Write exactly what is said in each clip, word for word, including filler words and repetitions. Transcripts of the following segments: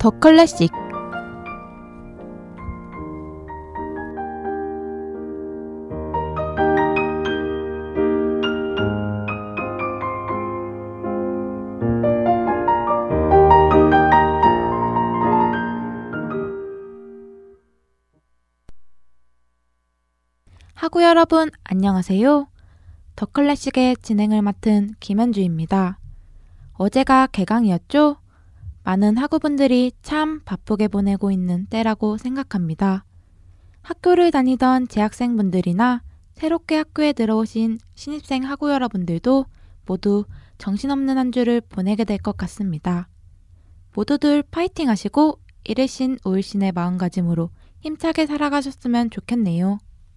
더 클래식. 하구 여러분, 안녕하세요. 더 클래식의 진행을 맡은 김현주입니다. 어제가 개강이었죠? 많은 학우분들이 참 바쁘게 보내고 있는 때라고 생각합니다. 학교를 다니던 재학생분들이나 새롭게 학교에 들어오신 신입생 학우 여러분들도 모두 정신없는 한 주를 보내게 될 것 같습니다. 모두들 파이팅 하시고 일일신 오일신의 마음가짐으로 힘차게 살아가셨으면 좋겠네요.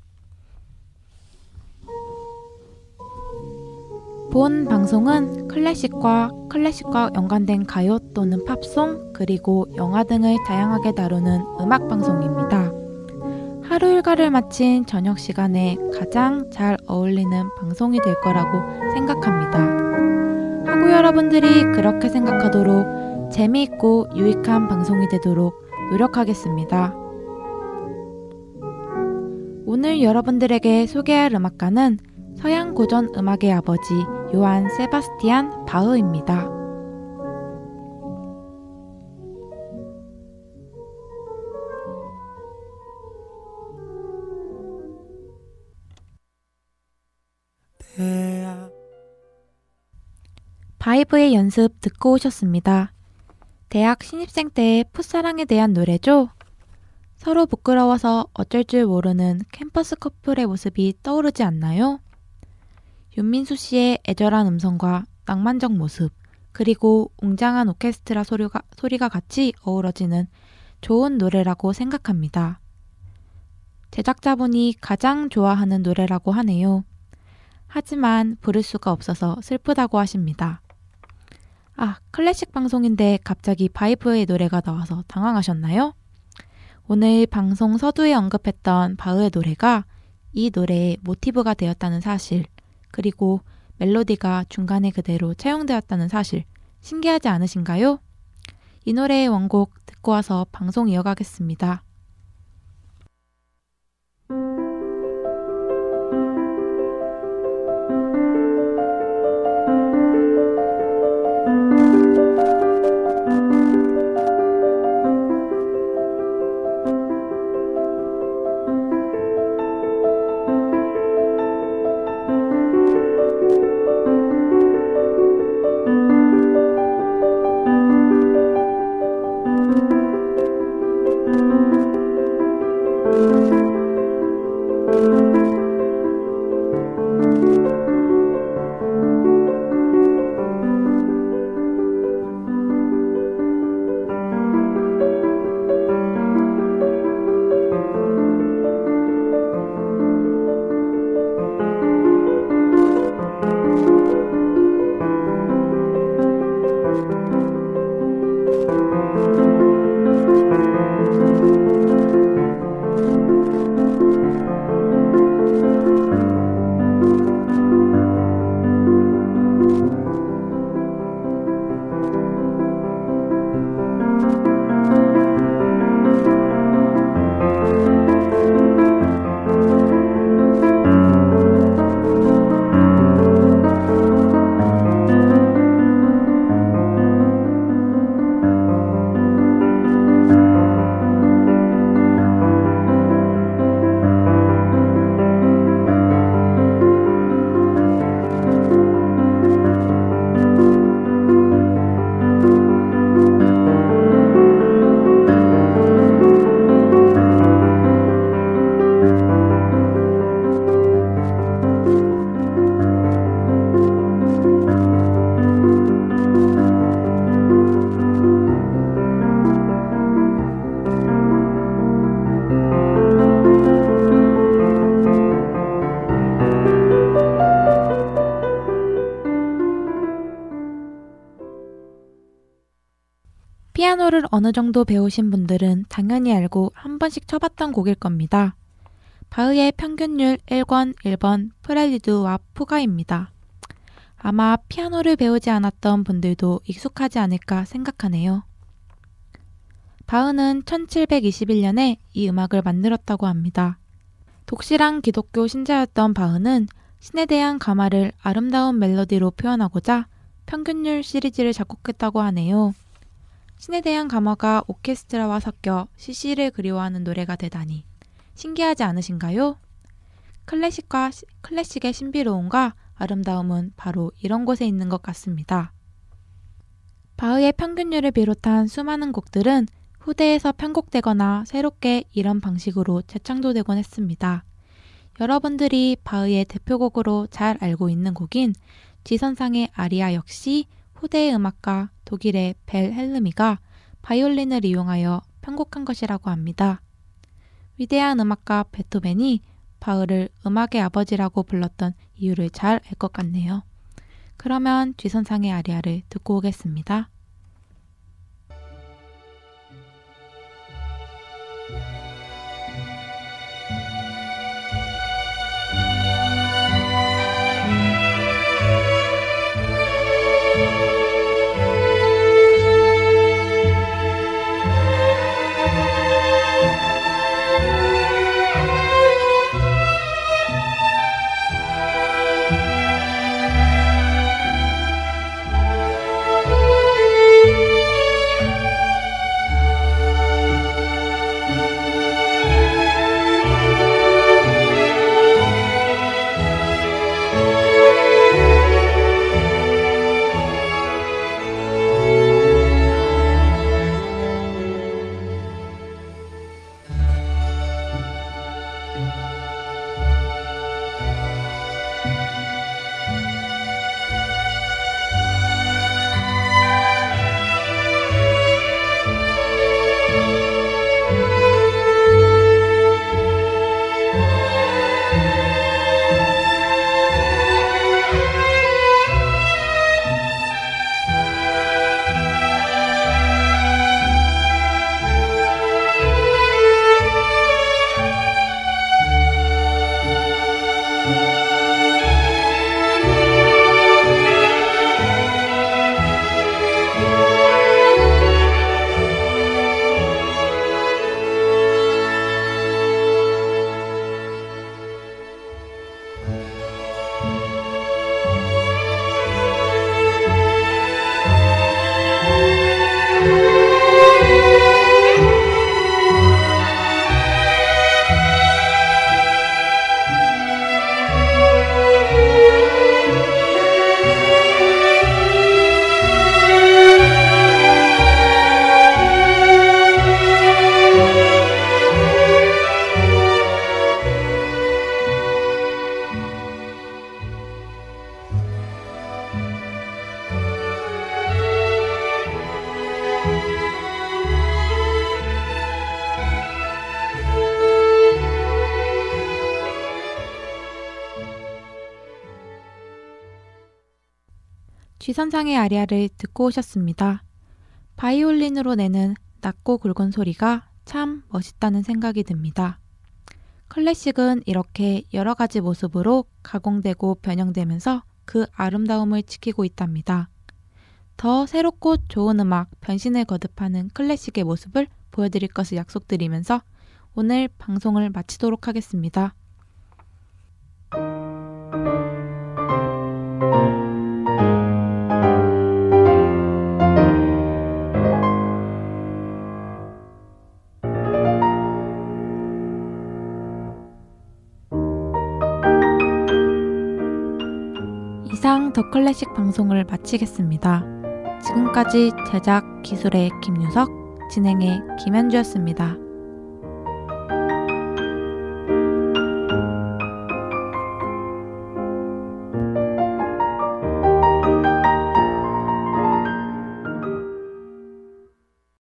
본 방송은 클래식과 클래식과 연관된 가요 또는 팝송 그리고 영화 등을 다양하게 다루는 음악 방송입니다. 하루 일과를 마친 저녁 시간에 가장 잘 어울리는 방송이 될 거라고 생각합니다. 하고 여러분들이 그렇게 생각하도록 재미있고 유익한 방송이 되도록 노력하겠습니다. 오늘 여러분들에게 소개할 음악가는 서양 고전 음악의 아버지 요한 세바스티안 바흐입니다. 바이브의 연습 듣고 오셨습니다. 대학 신입생 때의 풋사랑에 대한 노래죠? 서로 부끄러워서 어쩔 줄 모르는 캠퍼스 커플의 모습이 떠오르지 않나요? 윤민수 씨의 애절한 음성과 낭만적 모습, 그리고 웅장한 오케스트라 소리가, 소리가 같이 어우러지는 좋은 노래라고 생각합니다. 제작자분이 가장 좋아하는 노래라고 하네요. 하지만 부를 수가 없어서 슬프다고 하십니다. 아, 클래식 방송인데 갑자기 바이브의 노래가 나와서 당황하셨나요? 오늘 방송 서두에 언급했던 바흐의 노래가 이 노래의 모티브가 되었다는 사실, 그리고 멜로디가 중간에 그대로 차용되었다는 사실, 신기하지 않으신가요? 이 노래의 원곡 듣고 와서 방송 이어가겠습니다. 피아노를 어느 정도 배우신 분들은 당연히 알고 한 번씩 쳐봤던 곡일 겁니다. 바흐의 평균율 일 권 일 번 프렐리드와 푸가입니다. 아마 피아노를 배우지 않았던 분들도 익숙하지 않을까 생각하네요. 바흐는 천칠백이십일 년에 이 음악을 만들었다고 합니다. 독실한 기독교 신자였던 바흐는 신에 대한 감화를 아름다운 멜로디로 표현하고자 평균율 시리즈를 작곡했다고 하네요. 신에 대한 감화가 오케스트라와 섞여 시시를 그리워하는 노래가 되다니 신기하지 않으신가요? 클래식과 시, 클래식의 신비로움과 아름다움은 바로 이런 곳에 있는 것 같습니다. 바흐의 평균율을 비롯한 수많은 곡들은 후대에서 편곡되거나 새롭게 이런 방식으로 재창조되곤 했습니다. 여러분들이 바흐의 대표곡으로 잘 알고 있는 곡인 지선상의 아리아 역시 후대의 음악가 독일의 벨 헬르미가 바이올린을 이용하여 편곡한 것이라고 합니다. 위대한 음악가 베토벤이 바흐를 음악의 아버지라고 불렀던 이유를 잘 알 것 같네요. 그러면 쥐선상의 아리아를 듣고 오겠습니다. 쥐선상의 아리아를 듣고 오셨습니다. 바이올린으로 내는 낮고 굵은 소리가 참 멋있다는 생각이 듭니다. 클래식은 이렇게 여러 가지 모습으로 가공되고 변형되면서 그 아름다움을 지키고 있답니다. 더 새롭고 좋은 음악, 변신을 거듭하는 클래식의 모습을 보여드릴 것을 약속드리면서 오늘 방송을 마치도록 하겠습니다. 이상 더 클래식 방송을 마치겠습니다. 지금까지 제작 기술의 김유석, 진행의 김현주였습니다.